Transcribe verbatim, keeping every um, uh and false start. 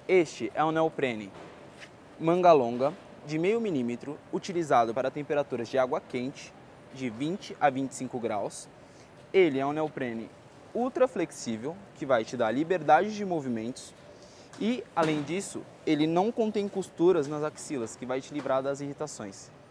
Este é um neoprene manga longa de meio milímetro, utilizado para temperaturas de água quente de vinte a vinte e cinco graus. Ele é um neoprene ultra flexível, que vai te dar liberdade de movimentos e, além disso, ele não contém costuras nas axilas, que vai te livrar das irritações.